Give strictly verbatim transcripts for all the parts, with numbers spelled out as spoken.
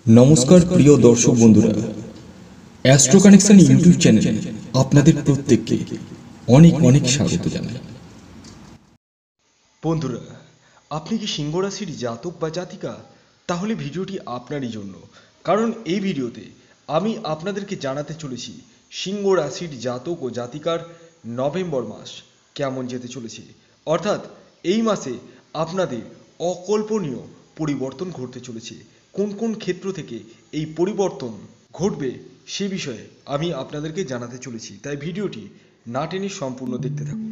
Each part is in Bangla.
নমস্কার প্রিয় দর্শক বন্ধুরা, অ্যাস্ট্রো কানেকশন ইউটিউব চ্যানেলে আপনাদের প্রত্যেককে অনেক অনেক স্বাগত জানাই। বন্ধুরা, আপনি কি সিংহ রাশির জাতক বা জাতিকা? তাহলে ভিডিওটি আপনারই জন্য, কারণ এই ভিডিওতে আমি আপনাদেরকে জানাতে চলেছি সিংহ রাশির জাতক ও জাতিকার নভেম্বর মাস কেমন যেতে চলেছে। অর্থাৎ এই মাসে আপনাদের অকল্পনীয় পরিবর্তন ঘটতে চলেছে। কোন কোন ক্ষেত্র থেকে এই পরিবর্তন ঘটবে সে বিষয়ে আমি আপনাদেরকে জানাতে চলেছি, তাই ভিডিওটি না টেনে সম্পূর্ণ দেখতে থাকুন।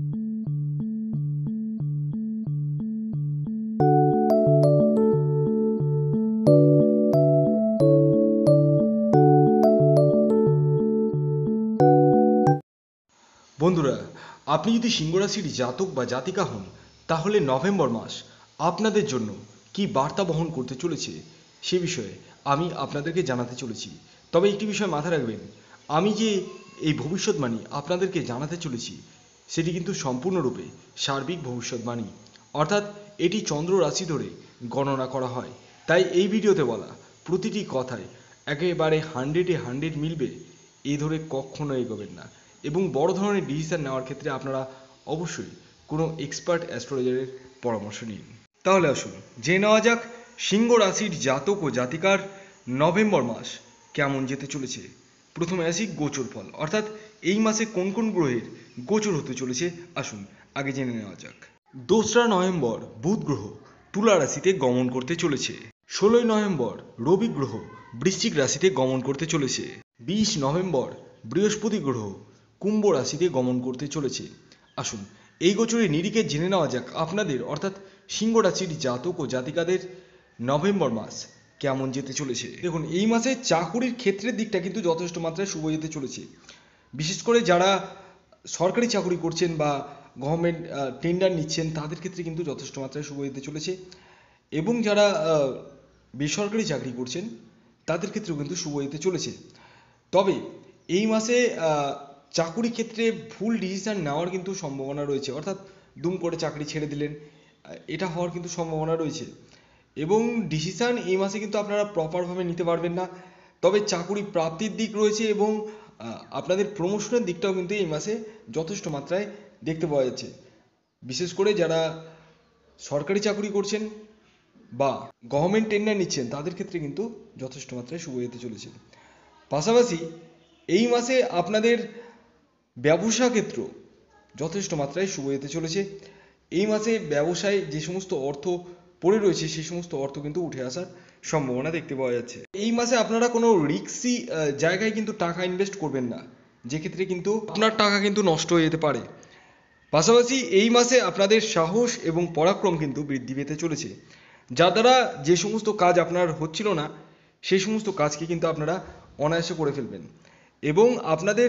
বন্ধুরা, আপনি যদি সিংহ রাশির জাতক বা জাতিকা হন, তাহলে নভেম্বর মাস আপনাদের জন্য কি বার্তা বহন করতে চলেছে সে বিষয়ে আমি আপনাদেরকে জানাতে চলেছি। তবে একটি বিষয় মাথায় রাখবেন, আমি যে এই ভবিষ্যৎবাণী আপনাদেরকে জানাতে চলেছি সেটি কিন্তু সম্পূর্ণরূপে সার্বিক ভবিষ্যৎবাণী, অর্থাৎ এটি চন্দ্র রাশি ধরে গণনা করা হয়। তাই এই ভিডিওতে বলা প্রতিটি কথায় একেবারে হান্ড্রেডে হান্ড্রেড মিলবে এ ধরে কখনো এগোবেন না, এবং বড় ধরনের ডিসিশন নেওয়ার ক্ষেত্রে আপনারা অবশ্যই কোনো এক্সপার্ট অ্যাস্ট্রোলজারের পরামর্শ নিন। তাহলে আসুন জেনে নেওয়া যাক সিংহ রাশির জাতক ও জাতিকার নভেম্বর মাস কেমন যেতে চলেছে। প্রথমে আসি গোচর ফল, অর্থাৎ এই মাসে কোন কোন গ্রহের গোচর হতে চলেছে আসুন আগে জেনে নেওয়া যাক। দোসরা নভেম্বর বুধ গ্রহ তুলা রাশিতে গমন করতে চলেছে। ষোলোই নভেম্বর রবি গ্রহ বৃশ্চিক রাশিতে গমন করতে চলেছে। বিশ নভেম্বর বৃহস্পতি গ্রহ কুম্ভ রাশিতে গমন করতে চলেছে। আসুন এই গোচরের নিরিখে জেনে নেওয়া যাক আপনাদের অর্থাৎ সিংহ রাশির জাতক ও জাতিকাদের নভেম্বর মাস কেমন যেতে চলেছে। দেখুন, এই মাসে চাকুরির ক্ষেত্রের দিকটা কিন্তু যথেষ্ট মাত্রায় শুভ যেতে চলেছে। বিশেষ করে যারা সরকারি চাকরি করছেন বা গভর্নমেন্ট টেন্ডার নিচ্ছেন তাদের ক্ষেত্রে কিন্তু যথেষ্ট মাত্রায় শুভ যেতে চলেছে, এবং যারা বেসরকারি চাকরি করছেন তাদের ক্ষেত্রেও কিন্তু শুভ যেতে চলেছে। তবে এই মাসে চাকুরি ক্ষেত্রে ভুল ডিসিশন নেওয়ার কিন্তু সম্ভাবনা রয়েছে, অর্থাৎ দুম করে চাকরি ছেড়ে দিলেন, এটা হওয়ার কিন্তু সম্ভাবনা রয়েছে। এবং ডিসিশন এই মাসে কিন্তু আপনারা প্রপারভাবে নিতে পারবেন না। তবে চাকুরি প্রাপ্তির দিক রয়েছে এবং আপনাদের প্রমোশনের দিকটাও কিন্তু এই মাসে যথেষ্ট মাত্রায় দেখতে পাওয়া যাচ্ছে। বিশেষ করে যারা সরকারি চাকরি করছেন বা গভর্নমেন্ট টেন্ডার নিচ্ছেন তাদের ক্ষেত্রে কিন্তু যথেষ্ট মাত্রায় শুভ যেতে চলেছে। পাশাপাশি এই মাসে আপনাদের ব্যবসা ক্ষেত্র যথেষ্ট মাত্রায় শুভ যেতে চলেছে। এই মাসে ব্যবসায় যে সমস্ত অর্থ পড়ে রয়েছে সেই সমস্ত অর্থ কিন্তু উঠে আসার সম্ভাবনা দেখতে পাওয়া যাচ্ছে। এই মাসে আপনারা কোনো রিস্কি জায়গায় কিন্তু টাকা ইনভেস্ট করবেন না, যে ক্ষেত্রে কিন্তু আপনার টাকা কিন্তু নষ্ট হয়ে যেতে পারে। পাশাপাশি এই মাসে আপনাদের সাহস এবং পরাক্রম কিন্তু বৃদ্ধি পেতে চলেছে, যার দ্বারা যে সমস্ত কাজ আপনার হচ্ছিল না সেই সমস্ত কাজকে কিন্তু আপনারা অনায়াসে করে ফেলবেন, এবং আপনাদের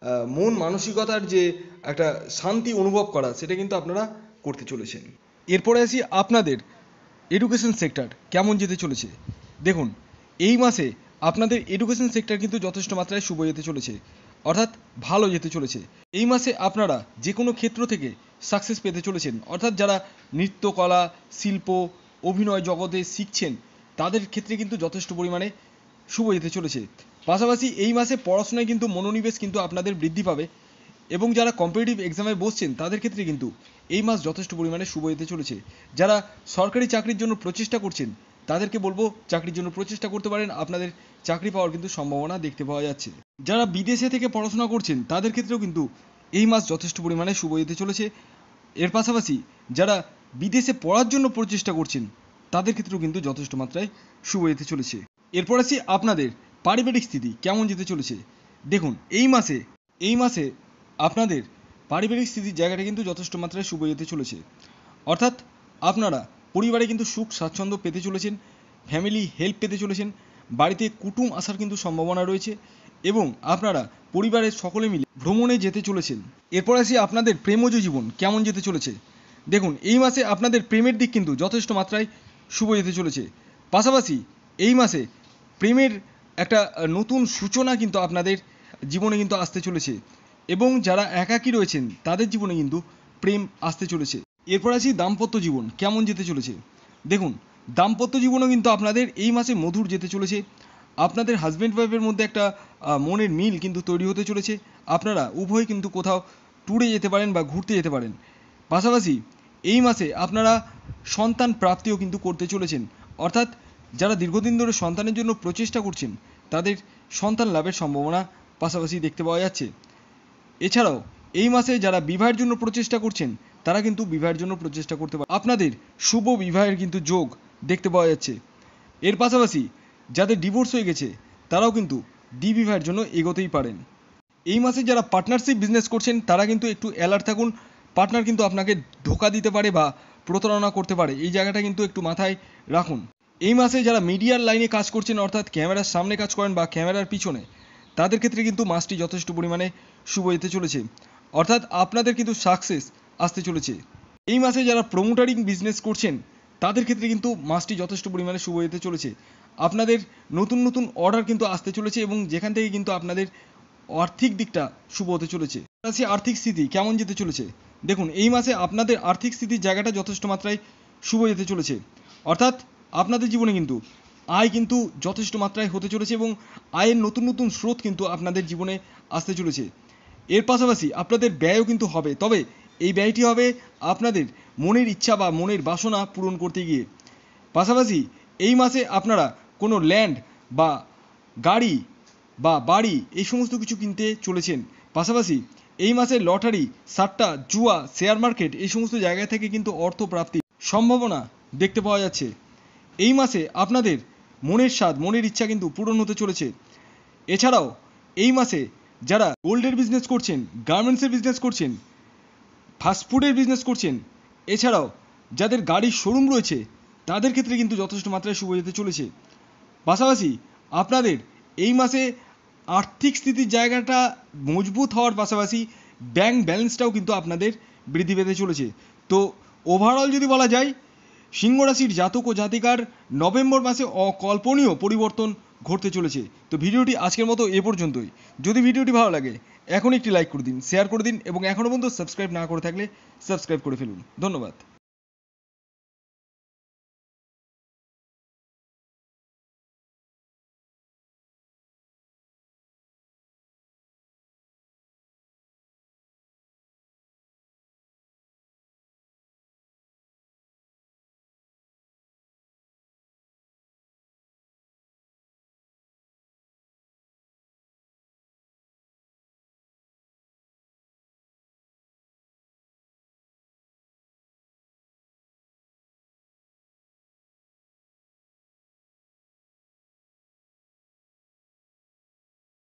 মন মানসিকতার যে একটা শান্তি অনুভব করা সেটা কিন্তু আপনারা করতে চলেছেন। এরপরে আসি আপনাদের এডুকেশন সেক্টর কেমন যেতে চলেছে। দেখুন, এই মাসে আপনাদের এডুকেশন সেক্টর কিন্তু যথেষ্ট মাত্রায় শুভ যেতে চলেছে, অর্থাৎ ভালো যেতে চলেছে। এই মাসে আপনারা যে কোনো ক্ষেত্র থেকে সাকসেস পেতে চলেছেন, অর্থাৎ যারা নৃত্যকলা, শিল্প, অভিনয় জগতে শিখছেন তাদের ক্ষেত্রে কিন্তু যথেষ্ট পরিমাণে শুভ যেতে চলেছে। পাশাপাশি এই মাসে পড়াশোনায় কিন্তু মনোনিবেশ কিন্তু আপনাদের বৃদ্ধি পাবে, এবং যারা কম্পিটিটিভ এক্সামে বসছেন তাদের ক্ষেত্রে কিন্তু এই মাস যথেষ্ট পরিমাণে শুভ যেতে চলেছে। যারা সরকারি চাকরির জন্য প্রচেষ্টা করছেন তাদেরকে বলবো চাকরির জন্য প্রচেষ্টা করতে পারেন, আপনাদের চাকরি পাওয়ার কিন্তু সম্ভাবনা দেখতে পাওয়া যাচ্ছে। যারা বিদেশে থেকে পড়াশোনা করছেন তাদের ক্ষেত্রেও কিন্তু এই মাস যথেষ্ট পরিমাণে শুভ যেতে চলেছে। এর পাশাপাশি যারা বিদেশে পড়ার জন্য প্রচেষ্টা করছেন তাদের ক্ষেত্রেও কিন্তু যথেষ্ট মাত্রায় শুভ যেতে চলেছে। এরপর আসি আপনাদের পারিবারিক স্থিতি কেমন যেতে চলেছে। দেখুন, এই মাসে এই মাসে আপনাদের পারিবারিক স্থিতির জায়গাটা কিন্তু যথেষ্ট মাত্রায় শুভ যেতে চলেছে, অর্থাৎ আপনারা পরিবারে কিন্তু সুখ স্বাচ্ছন্দ্য পেতে চলেছেন, ফ্যামিলি হেল্প পেতে চলেছেন, বাড়িতে কুটুম আসার কিন্তু সম্ভাবনা রয়েছে, এবং আপনারা পরিবারের সকলে মিলে ভ্রমণে যেতে চলেছেন। এরপর আসি আপনাদের প্রেমজ জীবন কেমন যেতে চলেছে। দেখুন, এই মাসে আপনাদের প্রেমের দিক কিন্তু যথেষ্ট মাত্রায় শুভ যেতে চলেছে। পাশাপাশি এই মাসে প্রেমের একটা নতুন সূচনা কিন্তু আপনাদের জীবনে কিন্তু আসতে চলেছে, এবং যারা একাকী রয়েছেন তাদের জীবনে কিন্তু প্রেম আসতে চলেছে। এরপর আসি দাম্পত্য জীবন কেমন যেতে চলেছে। দেখুন, দাম্পত্য জীবনও কিন্তু আপনাদের এই মাসে মধুর যেতে চলেছে। আপনাদের হাজব্যান্ড ওয়াইফের মধ্যে একটা আহ, মনের মিল কিন্তু তৈরি হতে চলেছে। আপনারা উভয় কিন্তু কোথাও ট্যুরে যেতে পারেন বা ঘুরতে যেতে পারেন। পাশাপাশি এই মাসে আপনারা সন্তান প্রাপ্তিও কিন্তু করতে চলেছেন, অর্থাৎ যারা দীর্ঘদিন ধরে সন্তানের জন্য প্রচেষ্টা করছেন তাদের সন্তান লাভের সম্ভাবনা পাশাপাশি দেখতে পাওয়া যাচ্ছে। এছাড়াও এই মাসে যারা বিবাহের জন্য প্রচেষ্টা করছেন তারা কিন্তু বিবাহের জন্য প্রচেষ্টা করতে পারে। আপনাদের শুভ বিবাহের কিন্তু যোগ দেখতে পাওয়া যাচ্ছে। এর পাশাপাশি যাদের ডিভোর্স হয়ে গেছে তারাও কিন্তু দ্বিবিবাহের জন্য এগোতেই পারেন। এই মাসে যারা পার্টনারশিপ বিজনেস করছেন তারা কিন্তু একটু অ্যালার্ট থাকুন। পার্টনার কিন্তু আপনাকে ধোকা দিতে পারে বা প্রতারণা করতে পারে, এই জায়গাটা কিন্তু একটু মাথায় রাখুন। এই মাসে যারা মিডিয়ার লাইনে কাজ করছেন, অর্থাৎ ক্যামেরার সামনে কাজ করেন বা ক্যামেরার পিছনে, তাদের ক্ষেত্রে কিন্তু মাসটি যথেষ্ট পরিমাণে শুভ যেতে চলেছে, অর্থাৎ আপনাদের কিন্তু সাকসেস আসতে চলেছে। এই মাসে যারা প্রমোটারিং বিজনেস করছেন তাদের ক্ষেত্রে কিন্তু মাসটি যথেষ্ট পরিমাণে শুভ যেতে চলেছে। আপনাদের নতুন নতুন অর্ডার কিন্তু আসতে চলেছে এবং যেখান থেকে কিন্তু আপনাদের আর্থিক দিকটা শুভ হতে চলেছে। আসি আর্থিক স্থিতি কেমন যেতে চলেছে। দেখুন, এই মাসে আপনাদের আর্থিক স্থিতির জায়গাটা যথেষ্ট মাত্রায় শুভ যেতে চলেছে, অর্থাৎ আপনাদের জীবনে কিন্তু আয় কিন্তু যথেষ্ট মাত্রায় হতে চলেছে এবং আয়ের নতুন নতুন স্রোত কিন্তু আপনাদের জীবনে আসতে চলেছে। এর পাশাপাশি আপনাদের ব্যয়ও কিন্তু হবে, তবে এই ব্যয়টি হবে আপনাদের মনের ইচ্ছা বা মনের বাসনা পূরণ করতে গিয়ে। পাশাপাশি এই মাসে আপনারা কোনো ল্যান্ড বা গাড়ি বা বাড়ি এই সমস্ত কিছু কিনতে চলেছেন। পাশাপাশি এই মাসে লটারি, সাট্টা, জুয়া, শেয়ার মার্কেট এই সমস্ত জায়গা থেকে কিন্তু অর্থ প্রাপ্তির সম্ভাবনা দেখতে পাওয়া যাচ্ছে। এই মাসে আপনাদের মনের স্বাদ, মনের ইচ্ছা কিন্তু পূরণ হতে চলেছে। এছাড়াও এই মাসে যারা গোল্ডের বিজনেস করছেন, গার্মেন্টসের বিজনেস করছেন, ফাস্টফুডের বিজনেস করছেন, এছাড়াও যাদের গাড়ির শোরুম রয়েছে তাদের ক্ষেত্রে কিন্তু যথেষ্ট মাত্রায় শুভ যেতে চলেছে। পাশাপাশি আপনাদের এই মাসে আর্থিক স্থিতির জায়গাটা মজবুত হওয়ার পাশাপাশি ব্যাংক ব্যালেন্সটাও কিন্তু আপনাদের বৃদ্ধি পেতে চলেছে। তো ওভারঅল যদি বলা যায়, সিংহ রাশির জাতক ও জাতিকার নভেম্বর মাসে অকল্পনীয় পরিবর্তন ঘটতে চলেছে। তো ভিডিওটি আজকের মতো এ পর্যন্তই। যদি ভিডিওটি ভালো লাগে এখন একটি লাইক করে দিন, শেয়ার করে দিন এবং এখনও পর্যন্ত সাবস্ক্রাইব না করে থাকলে সাবস্ক্রাইব করে ফেলুন। ধন্যবাদ।